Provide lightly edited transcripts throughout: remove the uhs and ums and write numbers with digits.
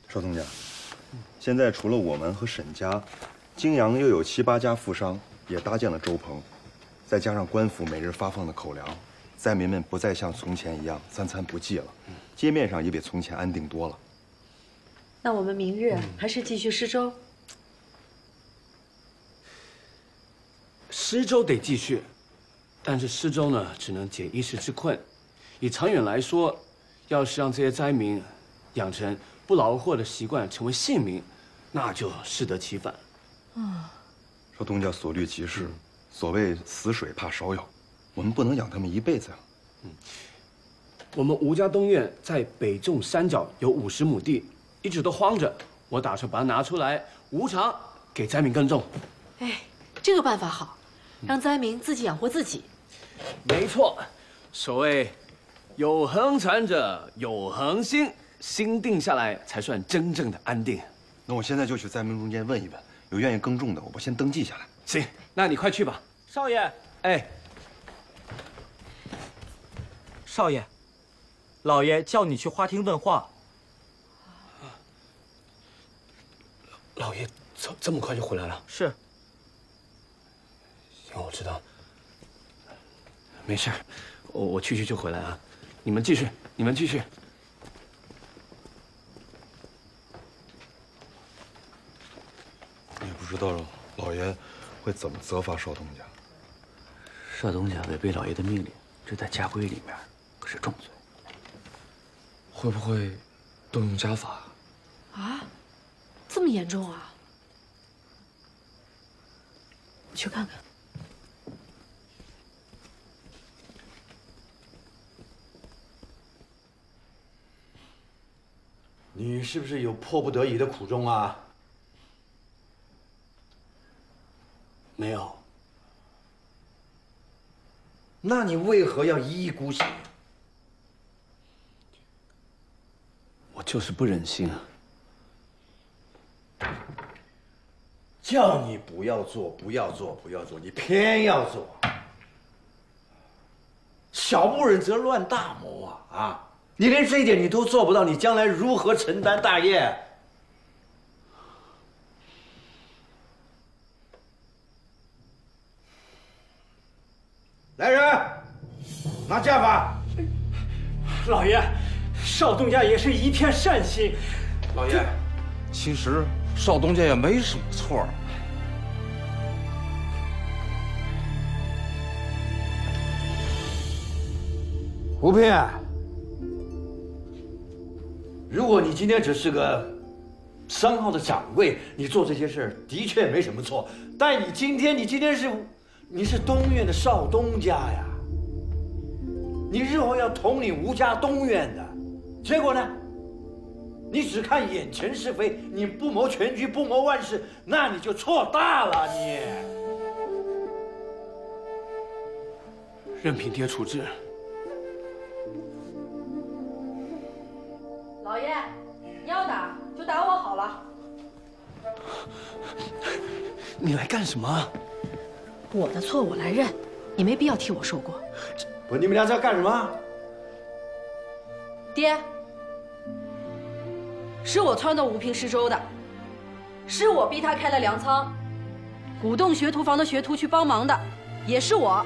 少东家，现在除了我们和沈家，泾阳又有7、8家富商也搭建了粥棚，再加上官府每日发放的口粮，灾民们不再像从前一样3餐不济了，街面上也比从前安定多了。 那我们明日还是继续施粥。 施粥得继续，但是施粥呢，只能解一时之困。以长远来说，要是让这些灾民养成不劳而获的习惯，成为县民，那就适得其反。 少东家所虑极是，所谓死水怕烧药，我们不能养他们一辈子呀。 我们吴家东院在北纵山脚有50亩地，一直都荒着，我打算把它拿出来，无偿给灾民耕种。 哎，这个办法好，让灾民自己养活自己。 没错，所谓有恒产者有恒心，心定下来才算真正的安定。 那我现在就去灾民中间问一问，有愿意耕种的，我先登记下来。 行，那你快去吧。 少爷， 哎， 少爷，老爷叫你去花厅问话。 老爷这么快就回来了？ 是。 行，我知道。没事，我去就回来啊。你们继续，你们继续。 也不知道老爷会怎么责罚少东家。 少东家违背老爷的命令，这在家规里面可是重罪。 会不会动用家法？ 啊，这么严重啊？我去看看。 你是不是有迫不得已的苦衷啊？ 没有。 那你为何要一意孤行？ 我就是不忍心啊。 叫你不要做，不要做，不要做，你偏要做。小不忍则乱大谋啊！啊！你连这一点你都做不到，你将来如何承担大业？来人，拿家法！ 老爷，少东家也是一片善心。 老爷，其实少东家也没什么错。 吴聘，如果你今天只是个商号的掌柜，你做这些事儿的确没什么错。但你今天是东院的少东家呀，你日后要统领吴家东院的，结果呢，你只看眼前是非，你不谋全局，不谋万事，那你就错大了你。 任凭爹处置。 老爷，你要打就打我好了。 你来干什么？ 我的错我来认，你没必要替我受过。 不，你们俩在干什么？ 爹，是我撺掇吴聘施粥的，是我逼他开了粮仓，鼓动学徒房的学徒去帮忙的，也是我。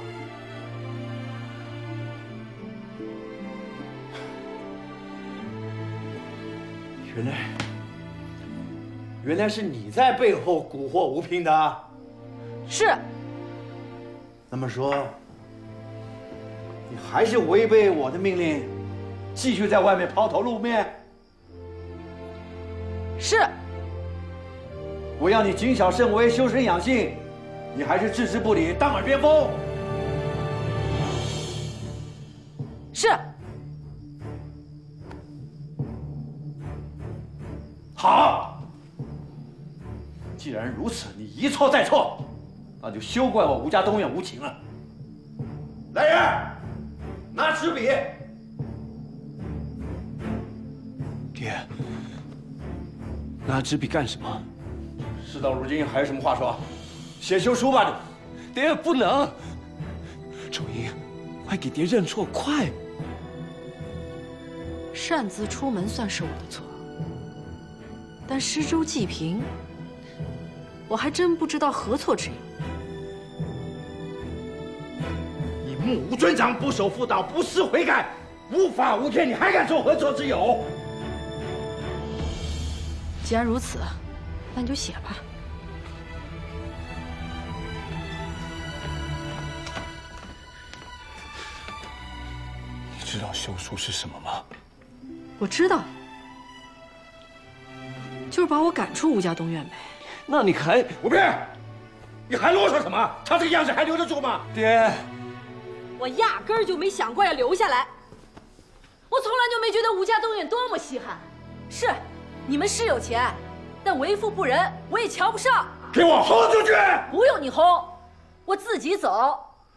原来是你在背后蛊惑吴聘的。 是。 那么说，你还是违背我的命令，继续在外面抛头露面？ 是。 我要你谨小慎微、修身养性，你还是置之不理、当耳边风？ 是。 好，既然如此，你一错再错，那就休怪我吴家东院无情了。来人，拿纸笔。 爹，拿纸笔干什么？ 事到如今还有什么话说？写休书吧你。 爹不能。周英，快给爹认错，快！ 擅自出门算是我的错， 但施粥济贫，我还真不知道何错之有。 你目无尊长，不守妇道，不思悔改，无法无天，你还敢说何错之有？ 既然如此，那你就写吧。 你知道休书是什么吗？ 我知道，就是把我赶出吴家东院呗。 那你还吴斌，你还啰嗦什么？他这个样子还留得住吗？ 爹， 我压根儿就没想过要留下来。我从来就没觉得吴家东院多么稀罕。是，你们是有钱，但为富不仁，我也瞧不上。 给我轰出去！ 不用你轰，我自己走。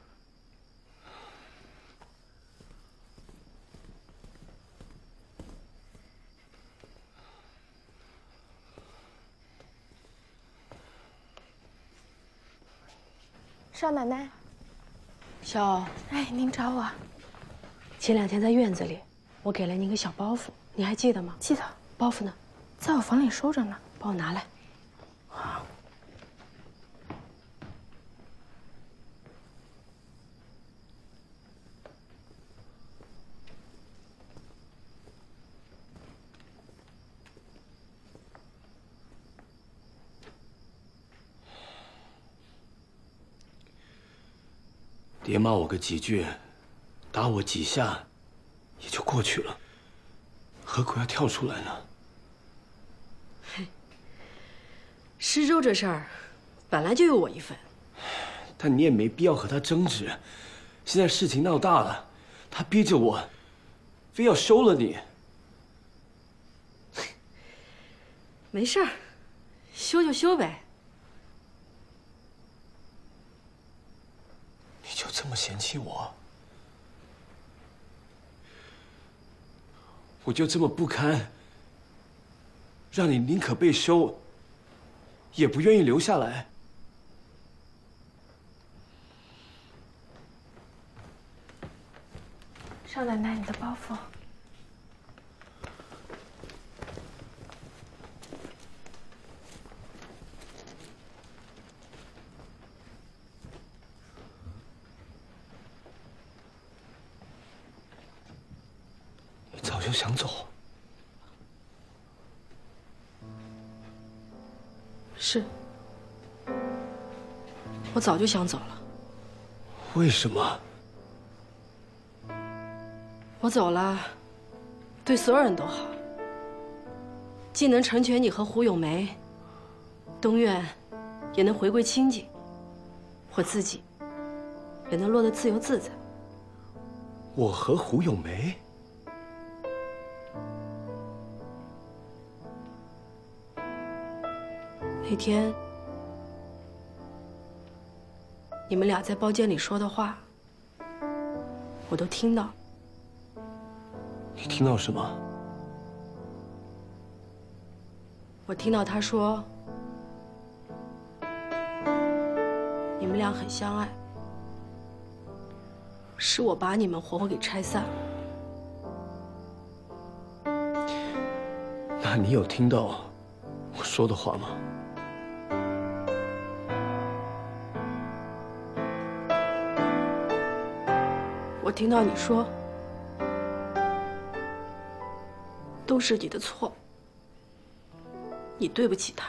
少奶奶， 小， 哎，您找我？ 前2天在院子里，我给了您个小包袱，你还记得吗？ 记得。 包袱呢？ 在我房里收着呢。 帮我拿来。 好。 爹骂我个几句，打我几下，也就过去了，何苦要跳出来呢？ 施粥这事儿，本来就有我一份。 但你也没必要和他争执。现在事情闹大了，他逼着我，非要休了你。 没事儿，休就休呗。 你就这么嫌弃我？我就这么不堪，让你宁可被休，也不愿意留下来？ 少奶奶，你的包袱。 你早就想走？ 是，我早就想走了。 为什么？ 我走了，对所有人都好，既能成全你和胡咏梅，东院也能回归清静，我自己也能落得自由自在。 我和胡咏梅？ 那天你们俩在包间里说的话，我都听到。 你听到什么？ 我听到他说，你们俩很相爱，是我把你们活活给拆散了。 那你有听到我说的话吗？ 我听到你说，都是你的错，你对不起他。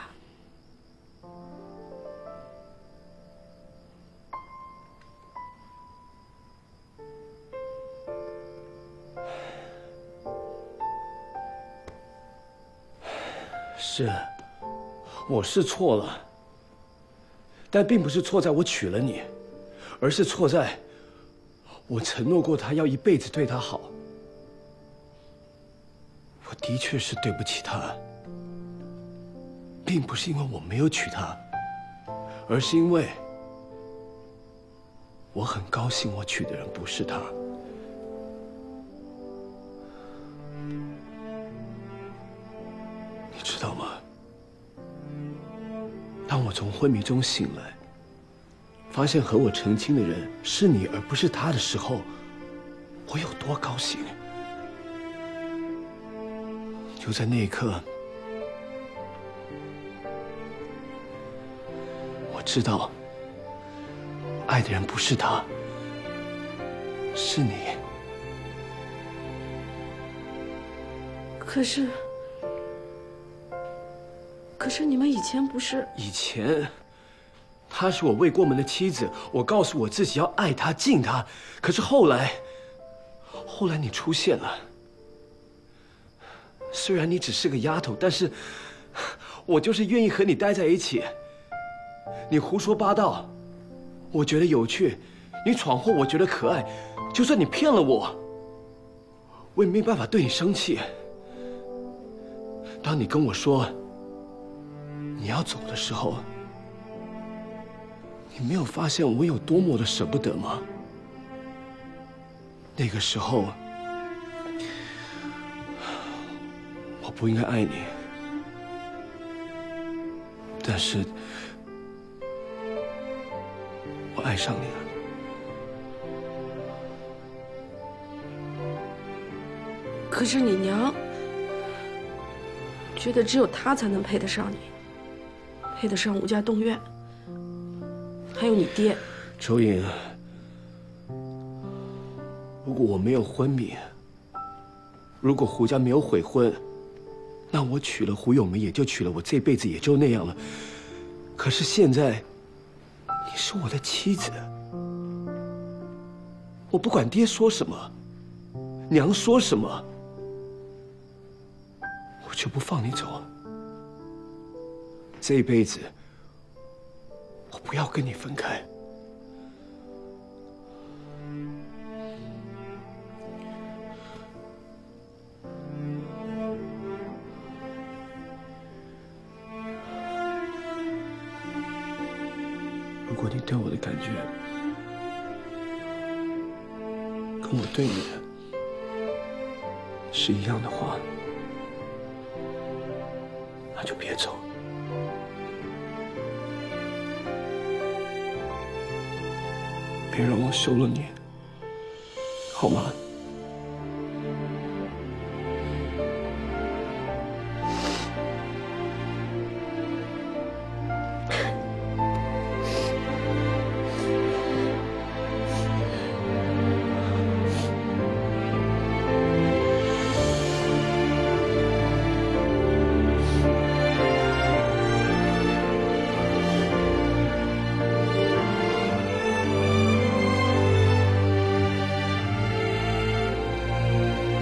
是，我是错了，但并不是错在我娶了你，而是错在我承诺过他要一辈子对他好。我的确是对不起他，并不是因为我没有娶她，而是因为我很高兴我娶的人不是她。你知道吗？当我从昏迷中醒来，发现和我成亲的人是你而不是他的时候，我有多高兴！就在那一刻， 知道，爱的人不是他，是你。 可是你们以前不是？ 以前，她是我未过门的妻子，我告诉我自己要爱她、敬她。可是后来你出现了。虽然你只是个丫头，但是我就是愿意和你待在一起。你胡说八道，我觉得有趣；你闯祸，我觉得可爱。就算你骗了我，我也没办法对你生气。当你跟我说你要走的时候，你没有发现我有多么的舍不得吗？那个时候，我不应该爱你，但是我爱上你了。 可是你娘觉得只有他才能配得上你，配得上吴家东院，还有你爹。 周颖，如果我没有昏迷，如果胡家没有悔婚，那我娶了胡永梅，也就娶了，我这辈子也就那样了。可是现在，你是我的妻子，我不管爹说什么，娘说什么，我就不放你走。这一辈子，我不要跟你分开。如果你对我的感觉跟我对你的是一样的话，那就别走。别让我休了你，好吗？